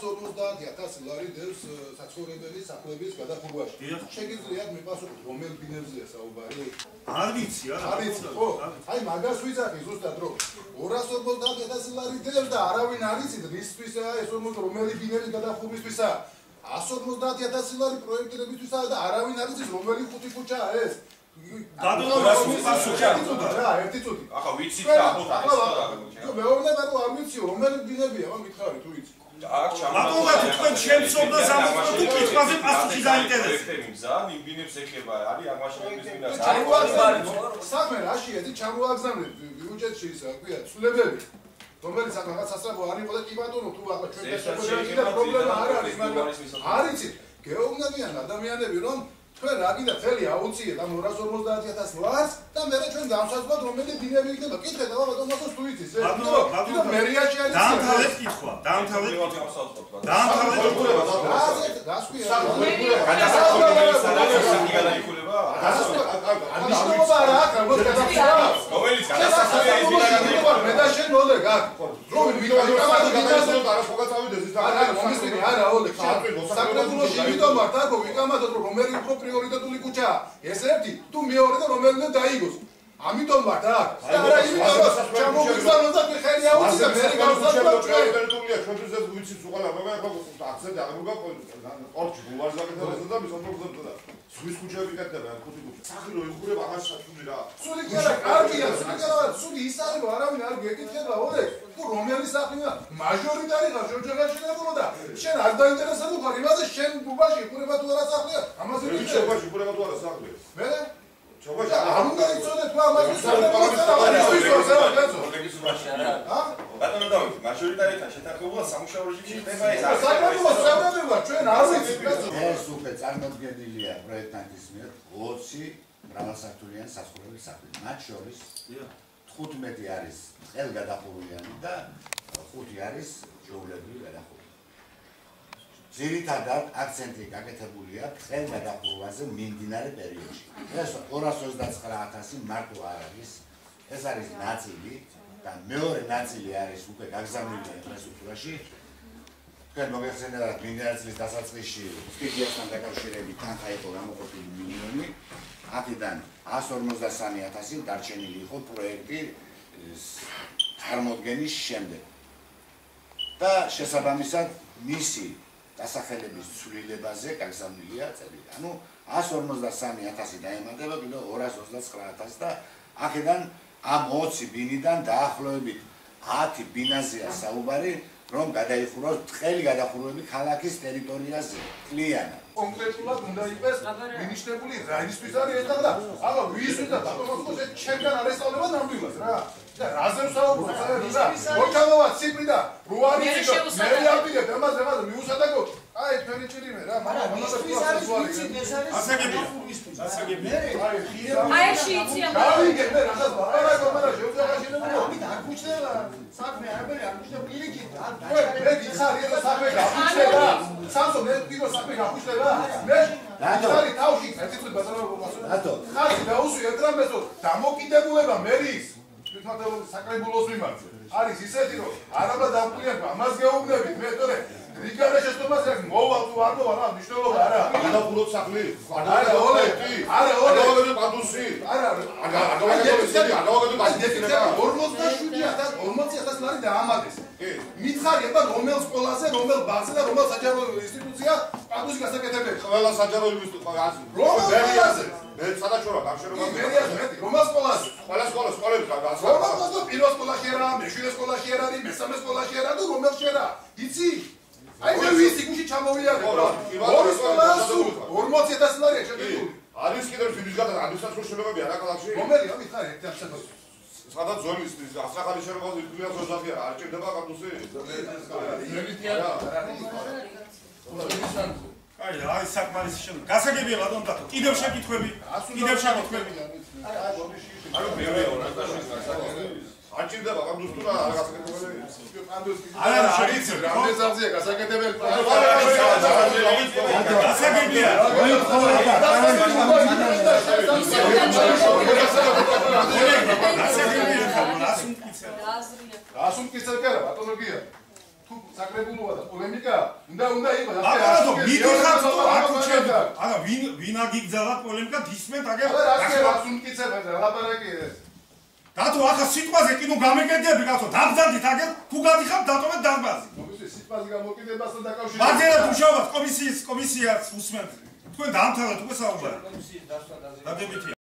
250,000 ლარი დევს საცხოვრებელი სახლების გადახურვაში. შეგიძლიათ მიპასუხოთ რომელ ბინებზეა საუბარი? არ ვიცი, არ ვიცი, ხო? აი მაგას ვიზახი ზუსტად რომ 250,000 ლარი დევს და არავინ არ იცით რისთვისაა ეს რომელი ბინების გადახურვისთვისაა. 150,000 ლარი პროექტირებისთვისაა და არავინ არ იცით რომელი ხუთი ქუჩაა ეს. ერთი წუთი. ახლა ვიცით და მეუბნება რომ არ ვიცი რომელი ბინებია, მითხარი თუ იცი. მაგალითად თქვენ შემცობ და სამოქმედო თუ კითხვაზე პასუხი დაინტერესებს. იმ ბინებს ეხება არის აღმაშენების ბინას. საქმე რაშია, იცი ჩამოაგზავნეთ ბიუჯეტში ისა, ქვია, ცვლილებები. რომელიც რაღაც სასწრაფო არ იყო და კი ბატონო თუ ახლა ჩვენ და პრობლემა არ არის, მაგრამ არ იცით, გეუბნებიან ადამიანები რომ თქვენ რა გინდა წელი აუციეთ ამ 250,000 ლარს და მე ჩვენ განსაზღვროთ რომელი ბინები იქნება. კითხეთ აბა ბატონო მას თუ იცის ეს. ბატონო მერიაში არის. დაამთავრეთ კითხვა, დაამთავრეთ. პრიორიტეტული კუჩა ეს ერთი თუ მეორე და რომელიმე დაიგოს ამიტომ ვარ და არა იმიტომ რომ ჩამოვიგზავნოთ და ხელი აუცი და მე გავსაუბრებ პრიორიტეტულია ჩვენთვის ვიცით უყალა მაგრამ ახლა აქცენტი არ მოგაყოლეთ ორჩი გულვარს გაკეთებაზე და მისამბობთ და სვის კუჩები კეთდება ხუთი კუჩა სახი რო იხურება აღარ საწული რა სული კი არა კარგია სული კი არა სული ის არის რომ არავინ არ გეკითხება ოდე თუ რომელი სახლია მაჟორიტარი ხარ შეჯერაშინებულო და შენ არ დაინტერესებული ხარ იმაზე შენ ბუბაში იხურება თუ არა სახლია ამაზე ვიცი ბუბაში იხურება თუ არა სახლია მე ჩობაში არ უნდა იცოდეთ თუ ამაზე ბატონო დავით, მაჟორიტარითან შეთანხმებულად სამუშაო რეჟიმში ხდება ეს საკრებულო ჩვენ არ ვიცით ეს უკვე წარმოდგენილია პროექტანტის მიერ 20 მრავალსართულიანი სასახლეების სახლი. მათ შორის 15 არის ხელგადახურვიანი და 5 არის ჩვეულებრივი გადახურვა. ძირითადად აქცენტი გაკეთებულია ხელგადახურვაზე მიმდინარე პერიოდში. ეს 229,000 მარტო არ არის. ეს არის ნაწილი და მეორე ნაწილი არის უკვე გაგზავნილი ინფრასტრუქტურაში. თქვენ მოგეხსენებათ მიმდინარე წლის დასაწყისში სტუდიასთან დაკავშირებით თანხა იყო გამოყოფილი მილიონი. აქედან 153,000 დარჩენილი იყო პროექტი წარმოდგენის შემდეგ. და შესაბამისად მისი დასახელების ცვლილებაზე გაგზავნილია წერილი. ანუ 153,000 დაემატება კიდევ 229,000 და აქედან ამ 20 ბინიდან დაახლოებით 10 ბინაზეა საუბარი, რომ გადაიხუროს თხელი გადახურვები ქალაქის ტერიტორიაზე კლიანად. კონკრეტულად უნდა იყოს მინიშნებული რა ისთვის არის ეს და აბა ვისთვის და ბატონოს ეს ჩემგან არ ესწავლება ნამდვილად რა. და რაზე ვსაუბრობ რა? მოჩამოვა ციფრი და რო არის მე ვაპირებ ამაზე მიუსადაგო. აი თქვენი ჭირიმე რა, მაგრამ ვისთვის არის ვიცი ეს არის ასაგებია. ასაგებია. აი შეიძლება. გავიგებ მე რაღაც არა კომარა შეუძლებელი. ამით არ გუჩნდება საქმე არაფერი არ გუჩნდება პირიქით. მე გიხარი ეს საქმე გაგუჩნდება. სამსო მე პირველ საქმე გაგუჩნდება. მე რატო თავში ერთი წუთი ბაზარობა მომასწორე. რატო? ხალხი დაუსვი ერთრამესო დამოკიდებულება მერის თვითმართველობის საკრებულოს მიმართ. არის ისეთი რომ არაბა დამკვირვებ ამას გეუბნებით მე თორე რიგანა შეცდომას აქვს მოვალ თუ არ მოვალ რა მნიშვნელობა არა გადახუროთ სახლი არა ოლეთი არა ოლეთი პანდუსი არა ლარი დაამატეს მითხარი აბა რომელ სკოლაზე რომელ ბაღზე და რომელ საჯარო ინსტიტუცია პანდუსი გასაკეთებელი ყველა საჯარო ინსტიტუცია რომელ სკოლაზე მე სადაჩვენა გამშერება რომელ სკოლაზე ყველა სკოლები რომელ პირველ სკოლაში არა მეშვიდე სკოლაში არა მესამე სკოლაში არა თუ რომელში არა იცი აი მე ვიცი გუში ჩამოვიარე რა ორი სკოლა 40,000 ლარია შეგეძლო არის კიდევ ვიდის გადა ადმინისტრაციული შენობები არა ქალაქში რომელია მითხარი ერთი ახსენო სადაც ზოლის ახალი შენობა იქვია ზოზაფია არ ჭირდება კამპუსი აი არის საკმარისი შენობა გასაგებია ბატონო ბატონო კიდევ შეკითხვები ანუ მეორე 200 არ ჭირდება კამპუსი თუ რა გასაკეთებელი არა არის რამდენი ზავზია გასაკეთებელი გასაგებია ასუმკიცე კერა ბატონო გია თუ საკრებულოა და პოლემიკა, უნდა იყოს. აბანო, მიდიხართ თუ აქ უჩერდით. არა, ვინ აგიგზავნა პოლემიკა ისმენთ აგერ. არა, რაც უმკიცება და ლაპარაკი ეს. დათო ახლა სიტყვაზე კი ნუ გამეკეთდები კაცო, დაბძანდით აგერ, თუ გადიხართ დატოვეთ დარბაზი. ნუ სიტყვაზე გამოკიდებასთან დაკავშირებით. ბაძერად მუშაობას კომისიას უსმენთ. თქვენ დაამთავრეთ უკვე საუბარი. დადებითია.